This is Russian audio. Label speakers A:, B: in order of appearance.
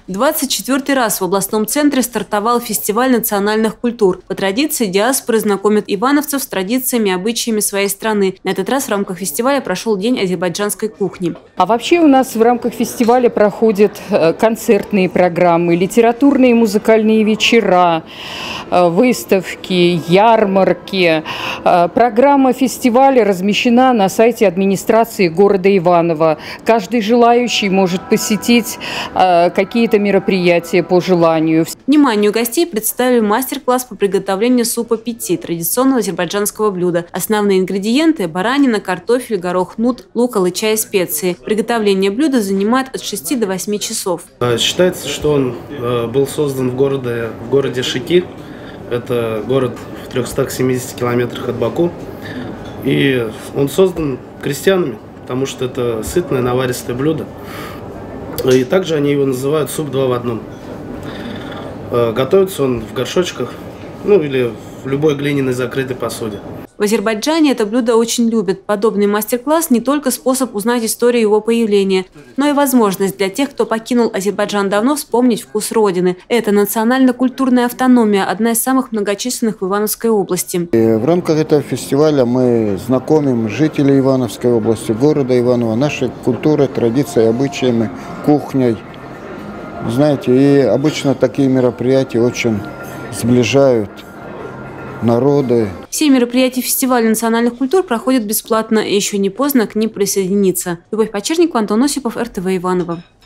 A: 24-й раз в областном центре стартовал фестиваль национальных культур. По традиции диаспоры знакомят ивановцев с традициями и обычаями своей страны. На этот раз в рамках фестиваля прошел День азербайджанской кухни.
B: А вообще у нас в рамках фестиваля проходят концертные программы, литературные и музыкальные вечера, выставки, ярмарки. Программа фестиваля размещена на сайте администрации города Иваново. Каждый желающий может посетить какие-то мероприятия по желанию.
A: Вниманию гостей представили мастер-класс по приготовлению супа пити, традиционного азербайджанского блюда. Основные ингредиенты – баранина, картофель, горох, нут, лук, алыча и специи. Приготовление блюда занимает от 6 до 8 часов.
C: Считается, что он был создан в городе Шики. Это город в 370 километрах от Баку. И он создан крестьянами, потому что это сытное наваристое блюдо. И также они его называют суп 2 в 1. Готовится он в горшочках, или в любой глиняной закрытой посуде.
A: В Азербайджане это блюдо очень любят. Подобный мастер-класс не только способ узнать историю его появления, но и возможность для тех, кто покинул Азербайджан давно, вспомнить вкус родины. Это национально-культурная автономия, одна из самых многочисленных в Ивановской области.
D: В рамках этого фестиваля мы знакомим жителей Ивановской области, города Иваново, нашей культурой, традицией, обычаями, кухней. Знаете, и обычно такие мероприятия очень сближают народы.
A: Все мероприятия фестиваля национальных культур проходят бесплатно, и еще не поздно к ним присоединиться. Любовь Почерникова, Антон Осипов, РТВ Иваново.